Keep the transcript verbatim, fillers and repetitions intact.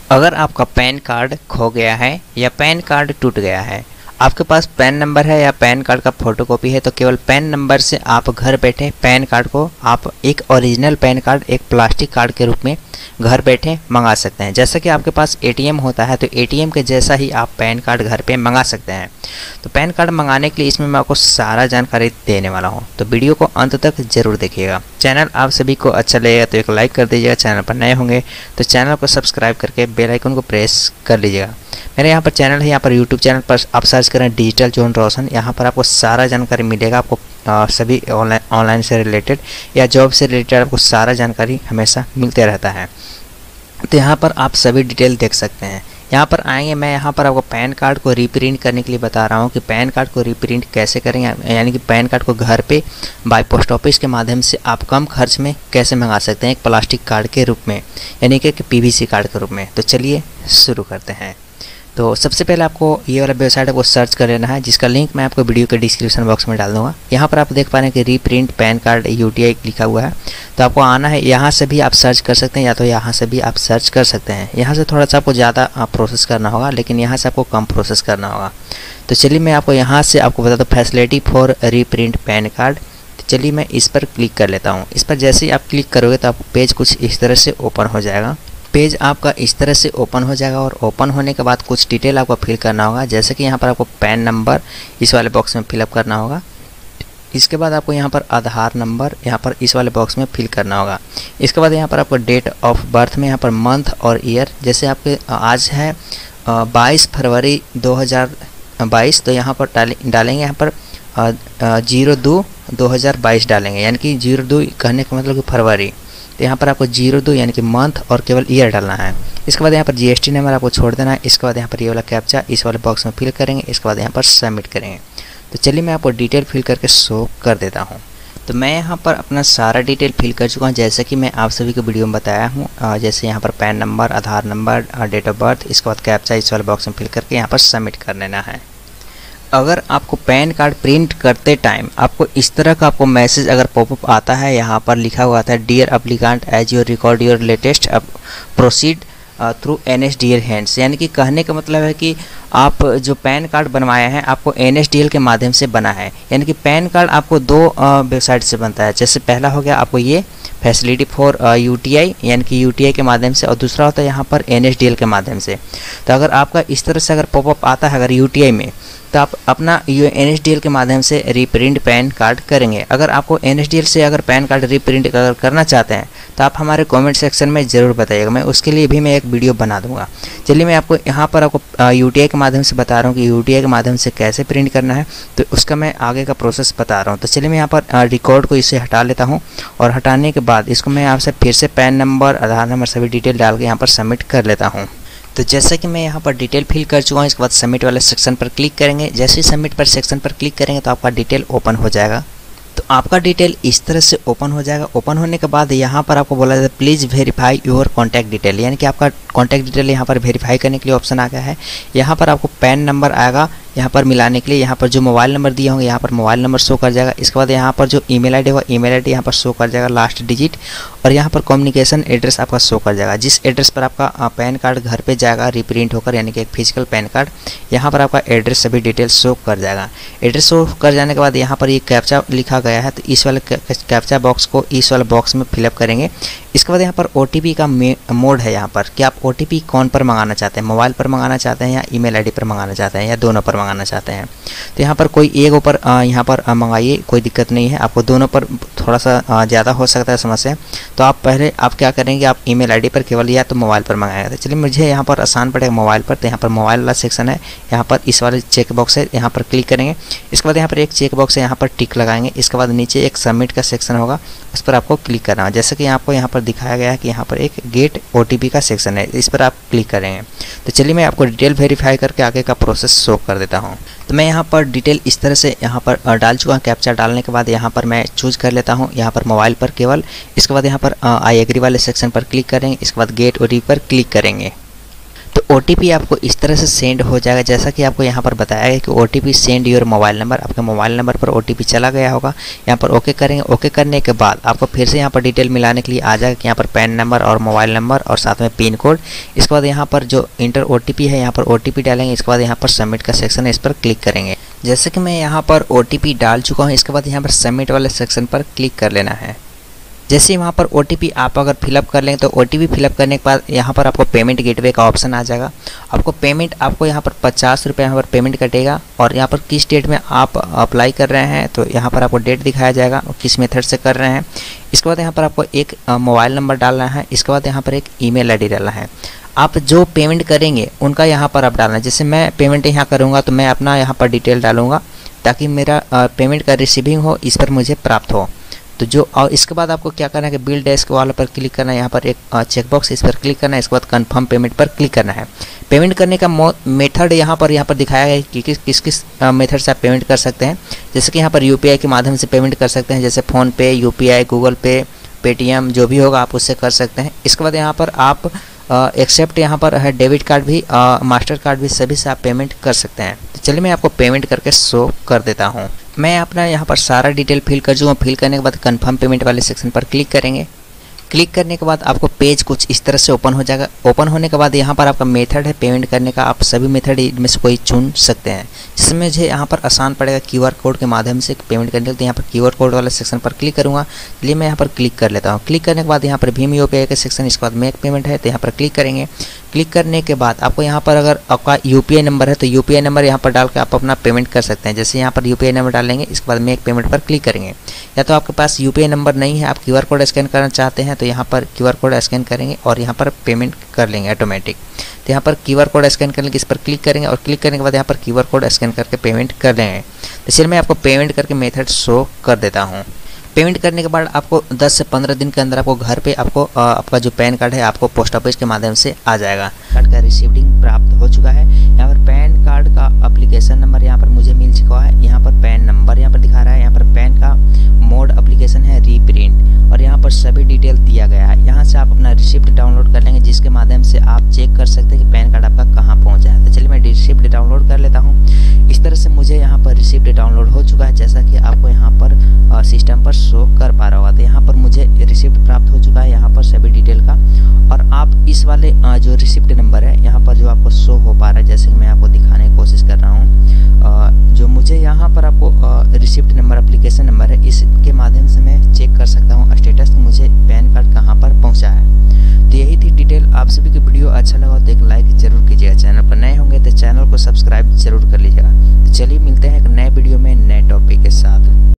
अगर आपका pan card खो गया है या पैन कार्ड टूट गया है, आपके पास पैन नंबर है या पैन कार्ड का फोटोकॉपी है, तो केवल पैन नंबर से आप घर बैठे पैन कार्ड को आप एक ओरिजिनल पैन कार्ड एक प्लास्टिक कार्ड के रूप में घर बैठे मंगा सकते हैं। जैसा कि आपके पास एटीएम होता है तो एटीएम के जैसा ही आप पैन कार्ड घर पे मंगा सकते हैं। तो पैन कार्ड मंगाने के लिए इसमें मैं आपको सारा जानकारी देने वाला हूं, तो वीडियो को अंत तक जरूर देखिएगा। चैनल आप सभी को अच्छा लगेगा तो एक लाइक कर दीजिएगा, चैनल पर नए होंगे तो चैनल को सब्सक्राइब करके बेल आइकन को प्रेस कर लीजिएगा। मेरे यहाँ पर चैनल है, यहाँ पर यूट्यूब चैनल पर आप सर्च करें डिजिटल जोन रोशन, यहाँ पर आपको सारा जानकारी मिलेगा। आपको आ, सभी ऑनलाइन ऑनलाइन से रिलेटेड या जॉब से रिलेटेड आपको सारा जानकारी हमेशा मिलते रहता है। तो यहाँ पर आप सभी डिटेल देख सकते हैं। यहाँ पर आएंगे, मैं यहाँ पर आपको पैन कार्ड को रीप्रिंट करने के लिए बता रहा हूँ कि पैन कार्ड को रीप्रिंट कैसे करेंगे, यानी कि पैन कार्ड को घर पे बाय पोस्ट ऑफिस के माध्यम से आप कम खर्च में कैसे मंगा सकते हैं एक प्लास्टिक कार्ड के रूप में, यानी कि पीवीसी कार्ड के रूप में। तो चलिए शुरू करते हैं। तो सबसे पहले आपको ये वाला वेबसाइट है वो सर्च कर लेना है, जिसका लिंक मैं आपको वीडियो के डिस्क्रिप्शन बॉक्स में डाल दूंगा। यहाँ पर आप देख पा रहे हैं कि रीप्रिंट पैन कार्ड यूटीआई लिखा हुआ है। तो आपको आना है, यहाँ से भी आप सर्च कर सकते हैं या तो यहाँ से भी आप सर्च कर सकते हैं। यहाँ से थोड़ा सा आपको ज़्यादा प्रोसेस करना होगा, लेकिन यहाँ से आपको कम प्रोसेस करना होगा। तो चलिए मैं आपको यहाँ से आपको बता दूँ facility for reprint PAN card. तो चलिए मैं इस पर क्लिक कर लेता हूँ। इस पर जैसे ही आप क्लिक करोगे तो आपको पेज कुछ इस तरह से ओपन हो जाएगा। पेज आपका इस तरह से ओपन हो जाएगा और ओपन होने के बाद कुछ डिटेल आपको फिल करना होगा, जैसे कि यहाँ पर आपको पैन नंबर इस वाले बॉक्स में फिलअप करना होगा। इसके बाद आपको यहाँ पर आधार नंबर यहाँ पर इस वाले बॉक्स में फिल करना होगा। इसके बाद यहाँ पर आपको डेट ऑफ बर्थ में यहाँ पर मंथ और ईयर, जैसे आपके आज है बाईस फरवरी दो हज़ार बाईस, तो यहाँ पर डाले डालेंगे यहाँ पर जीरो दो दो हज़ार बाईस डालेंगे, यानी कि जीरो दो कहने का मतलब कि फरवरी। तो यहाँ पर आपको जीरो दो यानी कि मंथ और केवल ईयर डालना है। इसके बाद यहाँ पर जीएसटी नंबर आपको छोड़ देना है। इसके बाद यहाँ पर ये वाला कैप्चा इस वाले बॉक्स में फिल करेंगे। इसके बाद यहाँ पर सबमिट करेंगे। तो चलिए मैं आपको डिटेल फिल करके शो कर देता हूँ। तो मैं यहाँ पर अपना सारा डिटेल फिल कर चुका हूँ, जैसे कि मैं आप सभी को वीडियो में बताया हूँ। जैसे यहाँ पर PAN number, Aadhaar number, date of birth, इसके बाद कैप्चा इस वाले बॉक्स में फिल करके यहाँ पर सबमिट कर लेना है। अगर आपको पैन कार्ड प्रिंट करते टाइम आपको इस तरह का आपको मैसेज अगर पॉपअप आता है, यहाँ पर लिखा हुआ था dear applicant as your record your latest proceed through N S D L hands, यानी कि कहने का मतलब है कि आप जो पैन कार्ड बनवाए हैं आपको एन एस डी एल के माध्यम से बना है। यानी कि पैन कार्ड आपको दो वेबसाइट से बनता है। जैसे पहला हो गया आपको ये फैसिलिटी फॉर यूटीआई यानी कि यूटीआई के माध्यम से, और दूसरा होता है यहाँ पर एन एस डी एल के माध्यम से। तो अगर आपका इस तरह से अगर पॉपअप आता है अगर यूटीआई में, तो आप अपना ये एन एस डी एल के माध्यम से रीप्रिंट पैन कार्ड करेंगे। अगर आपको एन एस डी एल से अगर पैन कार्ड रीप्रिंट अगर करना चाहते हैं तो आप हमारे कमेंट सेक्शन में ज़रूर बताइएगा, मैं उसके लिए भी मैं एक वीडियो बना दूंगा। चलिए मैं आपको यहाँ पर आपको यूटीआई के माध्यम से बता रहा हूँ कि यूटीआई के माध्यम से कैसे प्रिंट करना है, तो उसका मैं आगे का प्रोसेस बता रहा हूँ। तो चलिए मैं यहाँ पर रिकॉर्ड को इसे हटा लेता हूँ और हटाने के बाद इसको मैं आपसे फिर से पैन नंबर, आधार नंबर सभी डिटेल डाल के यहाँ पर सबमिट कर लेता हूँ। तो जैसा कि मैं यहाँ पर डिटेल फिल कर चुका हूँ, इसके बाद सबमिट वाले सेक्शन पर क्लिक करेंगे। जैसे ही सबमिट पर सेक्शन पर क्लिक करेंगे तो आपका डिटेल ओपन हो जाएगा। तो आपका डिटेल इस तरह से ओपन हो जाएगा। ओपन होने के बाद यहाँ पर आपको बोला जाता है please verify your contact detail, यानी कि आपका कॉन्टैक्ट डिटेल यहाँ पर वेरीफाई करने के लिए ऑप्शन आ गया है। यहाँ पर आपको पैन नंबर आएगा यहाँ पर मिलाने के लिए, यहाँ पर जो मोबाइल नंबर दिए होंगे यहाँ पर मोबाइल नंबर शो कर जाएगा। इसके बाद यहाँ पर जो ईमेल आईडी होगा ईमेल आईडी यहाँ पर शो कर जाएगा लास्ट डिजिट, और यहाँ पर कम्युनिकेशन एड्रेस आपका शो कर जाएगा। जिस एड्रेस पर आपका पैन कार्ड घर पे जाएगा रिप्रिंट होकर, यानी कि एक फिजिकल पैन कार्ड, यहाँ पर आपका एड्रेस सभी डिटेल शो कर जाएगा। एड्रेस शो कर जाने के बाद यहाँ पर ये कैप्चा लिखा गया है, तो इस वाले कैप्चा बॉक्स को इस वाले बॉक्स में फिलअप करेंगे। इसके बाद यहाँ पर ओ टी पी का मोड है यहाँ पर कि आप ओ टी पी कौन पर मंगाना चाहते हैं, मोबाइल पर मंगाना चाहते हैं या ईमेल आईडी पर मंगाना चाहते हैं या दोनों पर मंगाना चाहते हैं। तो यहाँ पर कोई एक ऊपर यहाँ पर मंगाइए, कोई दिक्कत नहीं है। आपको दोनों पर थोड़ा सा ज़्यादा हो सकता है समस्या, तो आप पहले आप क्या करेंगे, आप ईमेल आईडी पर केवल या तो मोबाइल पर मंगाएंगे। तो चलिए मुझे यहाँ पर आसान पड़ेगा मोबाइल पर, तो यहाँ पर मोबाइल वाला सेक्शन है, यहाँ पर इस वाले चेक बॉक्स है, यहाँ पर क्लिक करेंगे। इसके बाद यहाँ पर एक चेक बॉक्स है, यहाँ पर टिक लगाएंगे। इसके बाद नीचे एक सबमिट का सेक्शन होगा, उस पर आपको क्लिक करना है। जैसे कि आपको यहाँ पर दिखाया गया है कि यहाँ पर एक गेट ओ टी पी का सेक्शन है, इस पर आप क्लिक करेंगे। तो चलिए मैं आपको डिटेल वेरीफाई करके आगे का प्रोसेस शो कर देता हूँ। तो मैं यहाँ पर डिटेल इस तरह से यहाँ पर डाल चुका हूँ। कैप्चा डालने के बाद यहाँ पर मैं चूज कर लेता हूँ यहाँ पर मोबाइल पर केवल। इसके बाद यहाँ पर आई एग्री वाले सेक्शन पर क्लिक करेंगे। इसके बाद गेट ओ टी पी पर क्लिक करेंगे। तो ओटीपी आपको इस तरह से सेंड हो जाएगा, जैसा कि आपको यहाँ पर बताया गया कि OTP send your mobile number. आपके मोबाइल नंबर पर ओटीपी चला गया होगा। यहाँ पर ओके करेंगे। ओके करने के बाद आपको फिर से यहाँ पर डिटेल मिलाने के लिए आ जाएगा कि यहाँ पर पैन नंबर और मोबाइल नंबर और साथ में पिन कोड। इसके बाद यहाँ पर जो इंटर ओटीपी है, यहाँ पर ओटीपी डालेंगे। इसके बाद यहाँ पर सबमिट का सेक्शन है, इस पर क्लिक करेंगे। जैसे कि मैं यहाँ पर ओटीपी डाल चुका हूँ, इसके बाद यहाँ पर सबमिट वाले सेक्शन पर क्लिक कर लेना है। जैसे वहाँ पर ओटीपी आप अगर फिलअप कर लेंगे तो ओटीपी फिलअप करने के बाद यहाँ पर आपको पेमेंट गेटवे का ऑप्शन आ जाएगा। आपको पेमेंट आपको यहाँ पर पचास रुपये यहाँ पर पेमेंट कटेगा और यहाँ पर किस डेट में आप अप्लाई कर रहे हैं तो यहाँ पर आपको डेट दिखाया जाएगा और किस मेथड से कर रहे हैं। इसके बाद यहाँ पर आपको एक मोबाइल नंबर डालना है। इसके बाद यहाँ पर एक ईमेल आईडी डालना है। आप जो पेमेंट करेंगे उनका यहाँ पर आप डालना है। जैसे मैं पेमेंट यहाँ करूँगा तो मैं अपना यहाँ पर डिटेल डालूँगा ताकि मेरा पेमेंट का रिसीविंग हो, इस पर मुझे प्राप्त हो। तो जो और इसके बाद आपको क्या करना है कि बिल डेस्क वाले पर क्लिक करना है। यहाँ पर एक चेकबॉक्स, इस पर क्लिक करना है। इसके बाद कंफर्म पेमेंट पर क्लिक करना है। पेमेंट करने का मेथड यहाँ पर यहाँ पर दिखाया है कि किस किस किस मेथड से आप पेमेंट कर सकते हैं। जैसे कि यहाँ पर यूपीआई के माध्यम से पेमेंट कर सकते हैं, जैसे PhonePe, UPI, Google Pay, Paytm, जो भी होगा आप उससे कर सकते हैं। इसके बाद यहाँ पर आप एक्सेप्ट यहाँ पर है डेबिट कार्ड भी, मास्टर कार्ड भी, सभी से आप पेमेंट कर सकते हैं। तो चलिए मैं आपको पेमेंट करके शो कर देता हूँ। मैं अपना यहाँ पर सारा डिटेल फिल कर चुका हूँ। फिल करने के बाद कंफर्म पेमेंट वाले सेक्शन पर क्लिक करेंगे। क्लिक करने के बाद आपको पेज कुछ इस तरह से ओपन हो जाएगा। ओपन होने के बाद यहाँ पर आपका मेथड है पेमेंट करने का, आप सभी मेथड इनमें से कोई चुन सकते हैं। जिसमें मुझे यहाँ पर आसान पड़ेगा क्यूआर कोड के माध्यम से पेमेंट करने के लिए। यहाँ पर क्यूआर कोड वाले सेक्शन पर क्लिक करूँगा, इसलिए मैं यहाँ पर क्लिक कर लेता हूँ। क्लिक करने के बाद यहाँ पर भीम यूपीआई का सेक्शन, इसके बाद मेक पेमेंट है तो यहाँ पर क्लिक करेंगे। क्लिक करने के बाद आपको यहाँ पर अगर आपका यूपीआई नंबर है तो यूपीआई नंबर यहाँ पर डाल के आप अपना पेमेंट कर सकते हैं। जैसे यहाँ पर यूपीआई नंबर डालेंगे, इसके बाद मेक पेमेंट पर क्लिक करेंगे। या तो आपके पास यूपीआई नंबर नहीं है, आप क्यूआर कोड स्कैन करना चाहते हैं तो यहाँ पर क्यूआर कोड स्कैन करेंगे और यहाँ पर पेमेंट कर लेंगे ऑटोमेटिक। तो यहाँ पर क्यूआर कोड स्कैन करने के इस पर क्लिक करेंगे और क्लिक करने के बाद यहाँ पर क्यूआर कोड स्कैन करके पेमेंट कर लेंगे। तो चलिए मैं आपको पेमेंट करके मेथड शो कर देता हूँ। पेमेंट करने के बाद आपको दस से पंद्रह दिन के अंदर आपको घर पे आपको आ, आपका जो पैन कार्ड है आपको पोस्ट ऑफिस के माध्यम से आ जाएगा। कार्ड का रिसीविंग प्राप्त हो चुका है। यहाँ पर पैन कार्ड का एप्लीकेशन नंबर यहाँ पर मुझे मिल चुका है। यहाँ पर पैन नंबर यहाँ पर दिखा रहा है। यहाँ पर पैन का मोड एप्लीकेशन है रीप्रिंट और यहाँ पर सभी डिटेल दिया गया है। यहाँ से आप अपना रिसिप्ट डाउनलोड कर लेंगे, जिसके माध्यम से आप चेक कर सकते हैं कि पैन कार्ड आपका कहाँ पहुँचा है। तो चलिए मैं रिसिप्ट डाउनलोड कर लेता हूँ। इस तरह से मुझे यहाँ पर रिसिप्ट डाउनलोड हो चुका है, जैसा कि आपको यहाँ पर सिस्टम पर शो कर पा रहा होगा। तो यहाँ पर मुझे रिसिप्ट प्राप्त हो चुका है, यहाँ पर सभी डिटेल का। और आप इस वाले जो रिसिप्ट नंबर है यहाँ पर जो आपको शो हो पा रहा है, जैसे कि मैं आपको दिखाने की कोशिश कर रहा हूँ, जो मुझे यहाँ पर आपको रिसिप्ट नंबर एप्लीकेशन नंबर है, इसके माध्यम से मैं चेक कर सकता हूँ स्टेटस कि मुझे पैन कार्ड कहाँ पर पहुँचा है। तो यही थी डिटेल। आप सभी की वीडियो अच्छा लगा तो एक लाइक जरूर कीजिएगा। चैनल पर नए होंगे तो चैनल को सब्सक्राइब जरूर कर लीजिएगा। तो चलिए मिलते हैं एक नए वीडियो में नए टॉपिक के साथ।